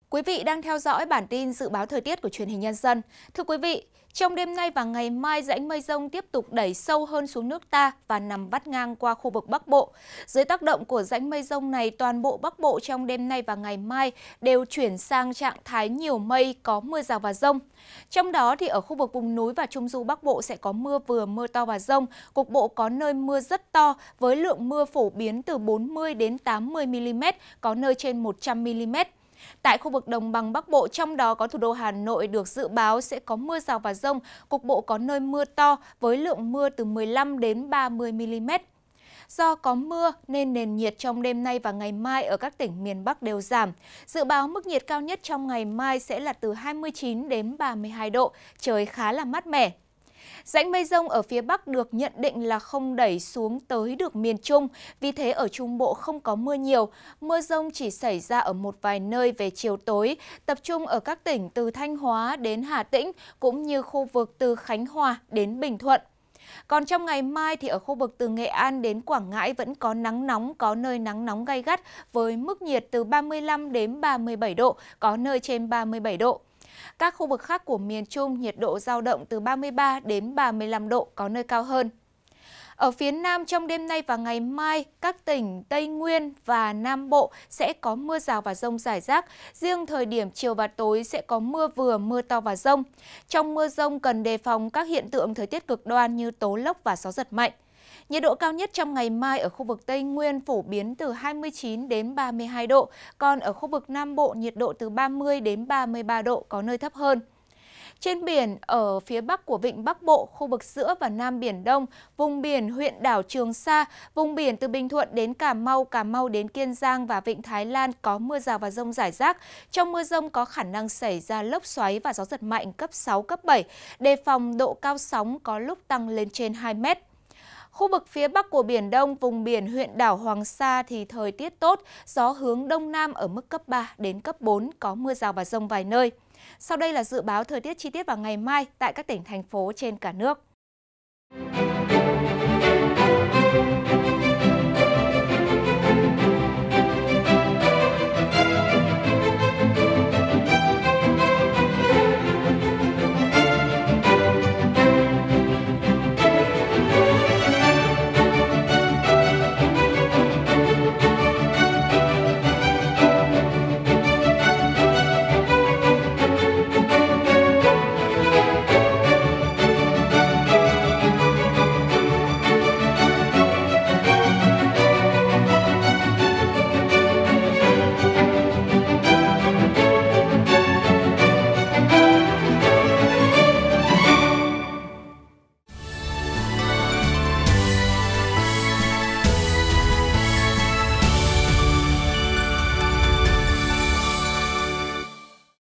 Quý vị đang theo dõi bản tin dự báo thời tiết của Truyền hình Nhân dân. Thưa quý vị, trong đêm nay và ngày mai, rãnh mây rông tiếp tục đẩy sâu hơn xuống nước ta và nằm vắt ngang qua khu vực Bắc Bộ. Dưới tác động của rãnh mây rông này, toàn bộ Bắc Bộ trong đêm nay và ngày mai đều chuyển sang trạng thái nhiều mây, có mưa rào và dông. Trong đó thì ở khu vực vùng núi và Trung du Bắc Bộ sẽ có mưa vừa, mưa to và dông. Cục bộ có nơi mưa rất to với lượng mưa phổ biến từ 40 đến 80 mm, có nơi trên 100 mm. Tại khu vực đồng bằng Bắc Bộ, trong đó có thủ đô Hà Nội, được dự báo sẽ có mưa rào và dông, cục bộ có nơi mưa to với lượng mưa từ 15 đến 30 mm. Do có mưa nên nền nhiệt trong đêm nay và ngày mai ở các tỉnh miền Bắc đều giảm. Dự báo mức nhiệt cao nhất trong ngày mai sẽ là từ 29 đến 32 độ, trời khá là mát mẻ. Rãnh mây rông ở phía Bắc được nhận định là không đẩy xuống tới được miền Trung, vì thế ở Trung Bộ không có mưa nhiều. Mưa rông chỉ xảy ra ở một vài nơi về chiều tối, tập trung ở các tỉnh từ Thanh Hóa đến Hà Tĩnh, cũng như khu vực từ Khánh Hòa đến Bình Thuận. Còn trong ngày mai thì ở khu vực từ Nghệ An đến Quảng Ngãi vẫn có nắng nóng, có nơi nắng nóng gay gắt với mức nhiệt từ 35 đến 37 độ, có nơi trên 37 độ. Các khu vực khác của miền Trung nhiệt độ dao động từ 33 đến 35 độ, có nơi cao hơn. Ở phía Nam trong đêm nay và ngày mai, các tỉnh Tây Nguyên và Nam Bộ sẽ có mưa rào và dông rải rác. Riêng thời điểm chiều và tối sẽ có mưa vừa, mưa to và dông. Trong mưa dông cần đề phòng các hiện tượng thời tiết cực đoan như tố lốc và gió giật mạnh. Nhiệt độ cao nhất trong ngày mai ở khu vực Tây Nguyên phổ biến từ 29 đến 32 độ, còn ở khu vực Nam Bộ nhiệt độ từ 30 đến 33 độ, có nơi thấp hơn. Trên biển, ở phía Bắc của Vịnh Bắc Bộ, khu vực giữa và Nam Biển Đông, vùng biển huyện đảo Trường Sa, vùng biển từ Bình Thuận đến Cà Mau đến Kiên Giang và Vịnh Thái Lan có mưa rào và dông rải rác. Trong mưa dông có khả năng xảy ra lốc xoáy và gió giật mạnh cấp 6, cấp 7, đề phòng độ cao sóng có lúc tăng lên trên 2 mét. Khu vực phía Bắc của Biển Đông, vùng biển huyện đảo Hoàng Sa thì thời tiết tốt, gió hướng Đông Nam ở mức cấp 3 đến cấp 4, có mưa rào và dông vài nơi. Sau đây là dự báo thời tiết chi tiết vào ngày mai tại các tỉnh, thành phố trên cả nước.